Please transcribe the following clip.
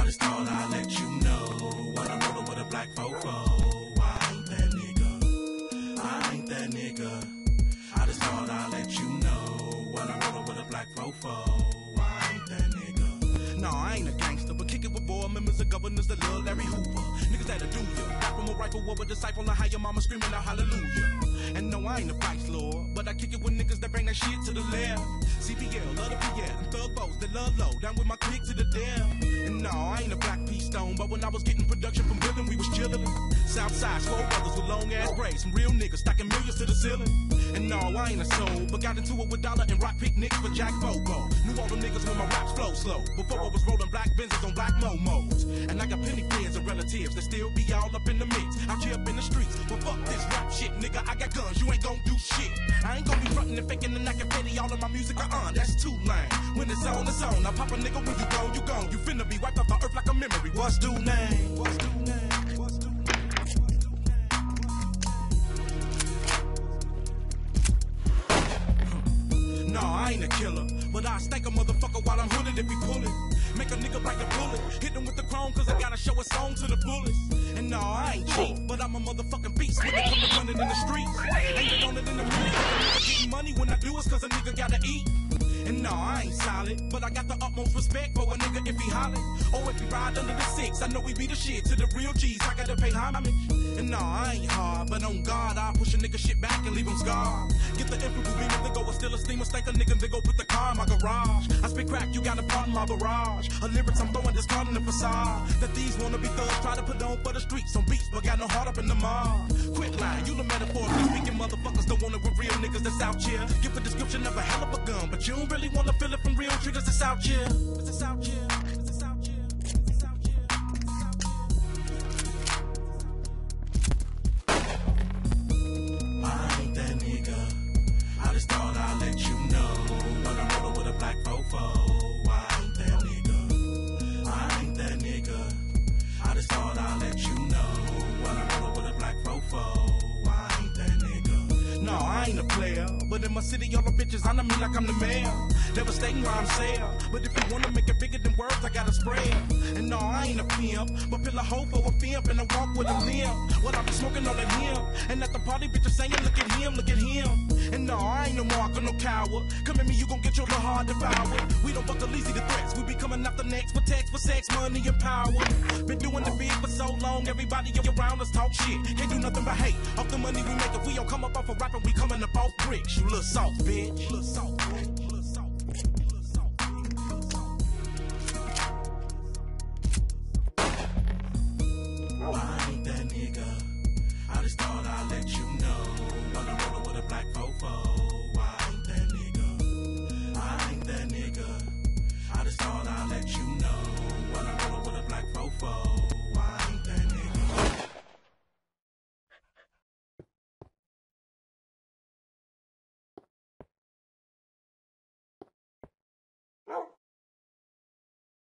just thought I'd let you know when I'm rolling with a black fofo. I ain't that nigga. I ain't that nigga. I just thought I'd let you know when I'm rolling with a black fofo. I ain't that nigga. No, I ain't a gangster, but kick it with board members of governors that love Larry Hoover. Niggas that'll do ya. Back from a rifle with a disciple and how your mama screaming out hallelujah. And no, I ain't a vice lord, but I kick it with niggas that bring that shit to the left. CPL, love the PL, and thug foes that love low, down with my clique to the death. And no, I ain't a black pea stone, but when I was getting production from Villain, we was chillin'. Southside, slow brothers with long ass braids, some real niggas stacking millions to the ceiling. And no, I ain't a soul, but got into it with Dollar and Rock picnics for Jack Bobo. Knew all them niggas when my raps flow slow, before I was rolling black Benzes on black Momos. And I got plenty friends and relatives that still be all up in the mix, out here up in the streets. Well, fuck this rap shit, nigga, I got guns, you ain't gon' do shit. I ain't gon' be frontin' and faking and I can petty all of my music, that's too lame. When it's on, it's on. I pop a nigga when you go, you gone. You finna be wiped off the earth like a memory. What's due name? What's due name? What's due name? No, I ain't a killer, but I stank a motherfucker while I'm hooded if he pull it. Make a nigga bite the bullet, hit him with the chrome cause I gotta show a song to the fullest. And no, I ain't cheap, but I'm a motherfucking beast when it come to running in the streets. Ain't it on it in the minute, getting money when I do it's cause a nigga gotta eat. And no, I ain't solid, but I got the utmost respect for a nigga if he holler. Or if he ride under the six, I know we be the shit to the real G's, I gotta pay homage. And no, I ain't hard, but on God, I'll push a nigga shit back and leave him scarred. Get the infantry beamer, they go, steal a steamer, stank a nigga, they go put the car in my garage. I spit crack, you gotta pardon my barrage. A lyrics I'm throwing this card in the facade. That these wanna be thugs try to put on for the streets. Some beats, but got no heart up in the mob. Quit lying, you the metaphorically speaking motherfuckers don't want it with real niggas that's out here. Give a description of a hell of a gun, but you don't really wanna feel it from real triggers that's out here. It's out here. It's out here. It's out here. I ain't that nigga. I just thought I'd let you know when I'm rolling with a black fofo. I ain't that nigga. I ain't that nigga. I just thought I'd let you know when I'm rolling with a black fofo. I ain't that nigga. No, I ain't a player, but in my city all the bitches honor me like I'm the mayor. Devastating where I'm sale, but if you wanna make it bigger than words, I gotta spread. And no, I ain't a pimp, but feel a hoe for a pimp and I walk with a limp. Well, I be smoking on that him, and at the party bitches saying, look at him, look at him. And no, I ain't no mark or no coward. Come at me, you gon' get your little heart devoured. We don't buckle easy to threats, we be coming after next for text, for sex, money, and power. Been doing the big for so long, everybody around us talk shit. Can't do nothing but hate, off the money we make. If we don't come up off a rapping, we coming up off bricks. You little soft bitch, you little soft bitch.